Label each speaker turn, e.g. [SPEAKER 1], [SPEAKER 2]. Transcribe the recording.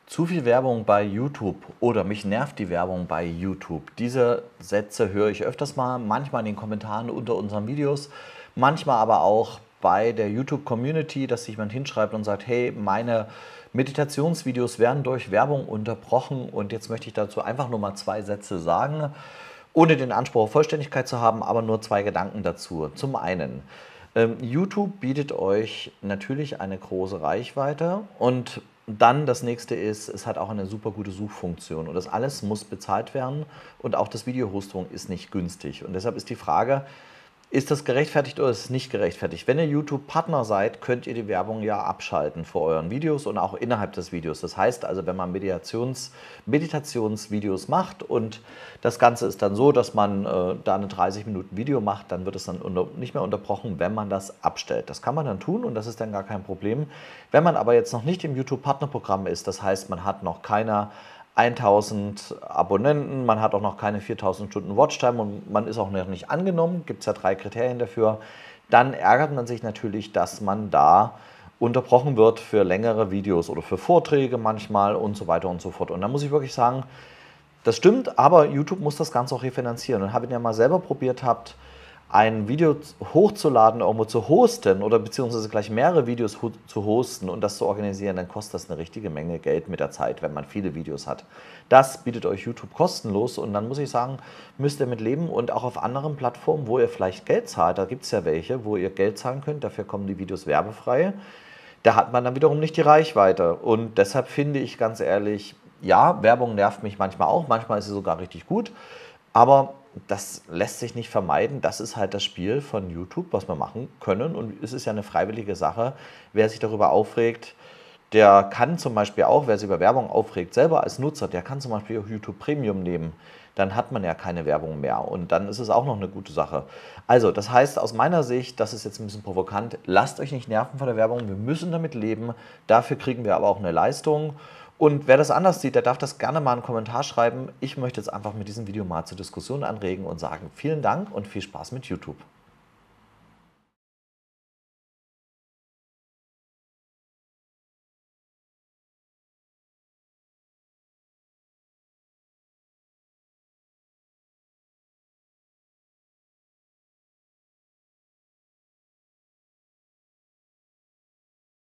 [SPEAKER 1] Zu viel Werbung bei YouTube oder mich nervt die Werbung bei YouTube. Diese Sätze höre ich öfters mal, manchmal in den Kommentaren unter unseren Videos, manchmal aber auch bei der YouTube-Community, dass sich jemand hinschreibt und sagt, hey, meine Meditationsvideos werden durch Werbung unterbrochen und jetzt möchte ich dazu einfach nur mal zwei Sätze sagen, ohne den Anspruch auf Vollständigkeit zu haben, aber nur zwei Gedanken dazu. Zum einen, YouTube bietet euch natürlich eine große Reichweite und dann das nächste ist, es hat auch eine super gute Suchfunktion und das alles muss bezahlt werden und auch das Video-Hosting ist nicht günstig. Und deshalb ist die Frage, ist das gerechtfertigt oder ist es nicht gerechtfertigt? Wenn ihr YouTube-Partner seid, könnt ihr die Werbung ja abschalten vor euren Videos und auch innerhalb des Videos. Das heißt also, wenn man Meditationsvideos macht und das Ganze ist dann so, dass man da eine 30 Minuten Video macht, dann wird es dann nicht mehr unterbrochen, wenn man das abstellt. Das kann man dann tun und das ist dann gar kein Problem. Wenn man aber jetzt noch nicht im YouTube-Partnerprogramm ist, das heißt, man hat noch keine 1000 Abonnenten, man hat auch noch keine 4000 Stunden Watchtime und man ist auch noch nicht angenommen, gibt es ja 3 Kriterien dafür, dann ärgert man sich natürlich, dass man da unterbrochen wird für längere Videos oder für Vorträge manchmal und so weiter und so fort. Und da muss ich wirklich sagen, das stimmt, aber YouTube muss das Ganze auch refinanzieren. Und habe ich ja mal selber probiert habt, ein Video hochzuladen, irgendwo zu hosten oder beziehungsweise gleich mehrere Videos zu hosten und das zu organisieren, dann kostet das eine richtige Menge Geld mit der Zeit, wenn man viele Videos hat. Das bietet euch YouTube kostenlos und dann muss ich sagen, müsst ihr mit leben und auch auf anderen Plattformen, wo ihr vielleicht Geld zahlt, da gibt es ja welche, wo ihr Geld zahlen könnt, dafür kommen die Videos werbefrei. Da hat man dann wiederum nicht die Reichweite und deshalb finde ich ganz ehrlich, ja, Werbung nervt mich manchmal ist sie sogar richtig gut, aber das lässt sich nicht vermeiden. Das ist halt das Spiel von YouTube, was wir machen können. Und es ist ja eine freiwillige Sache. Wer sich darüber aufregt, der kann zum Beispiel auch, wer sich über Werbung aufregt, selber als Nutzer, der kann zum Beispiel auch YouTube Premium nehmen. Dann hat man ja keine Werbung mehr. Und dann ist es auch noch eine gute Sache. Also, das heißt aus meiner Sicht, das ist jetzt ein bisschen provokant, lasst euch nicht nerven von der Werbung. Wir müssen damit leben. Dafür kriegen wir aber auch eine Leistung. Und wer das anders sieht, der darf das gerne mal in einen Kommentar schreiben. Ich möchte jetzt einfach mit diesem Video mal zur Diskussion anregen und sagen, vielen Dank und viel Spaß mit YouTube.